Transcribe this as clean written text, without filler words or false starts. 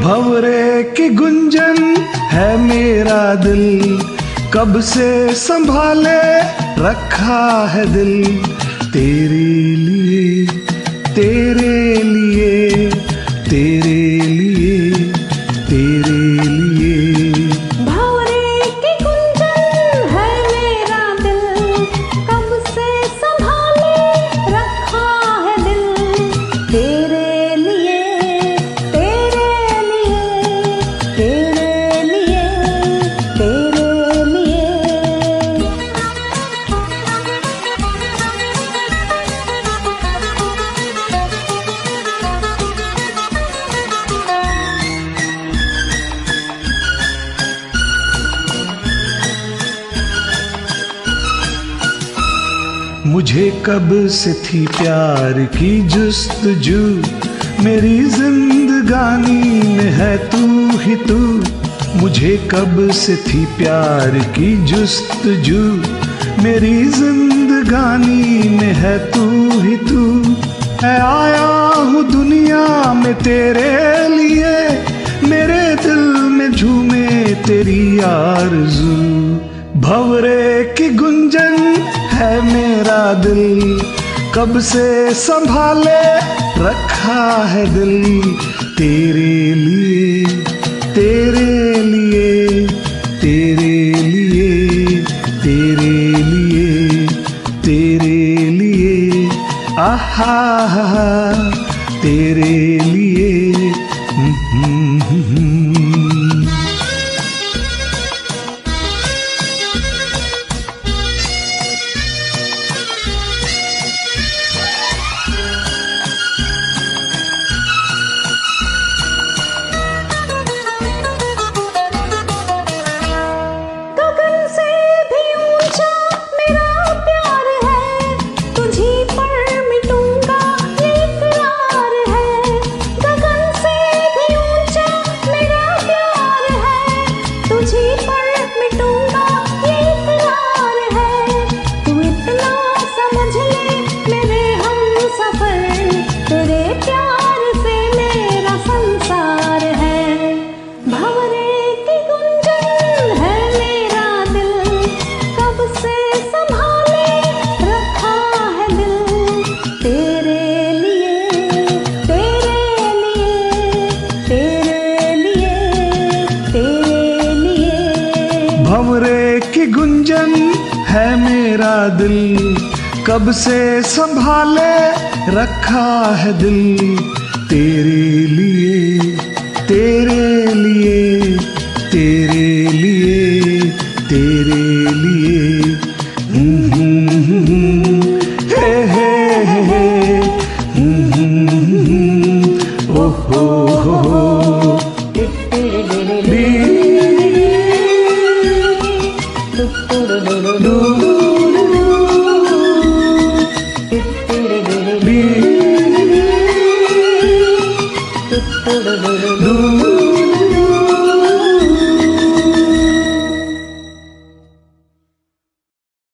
भंवरे की गुंजन है मेरा दिल, कब से संभाले रखा है दिल। तेरे लिए तेरे लिए तेरे लिए तेरे लिए। भंवरे की गुंजन है मेरा दिल, कब से संभाले रखा है दिल। तेरे लिए तेरे लिए तेरे लिए तेरे लिए। मुझे कब से थी प्यार की जुस्तजू, मेरी जिंदगानी में है तू ही तू। मुझे कब से थी प्यार की जुस्तजू, मेरी जिंदगानी में है तू ही तू। मैं आया हूँ दुनिया में तेरे लिए, मेरे दिल में झूमे तेरी आरज़ू। भंवरे की गुंजन है मेरा दिल, कब से संभाले रखा है दिल। तेरे लिए तेरे लिए तेरे लिए तेरे लिए तेरे लिए। आहा तेरे लिए। भंवरे की गुंजन है मेरा दिल, कब से संभाले रखा है दिल। तेरे लिए तेरे लिए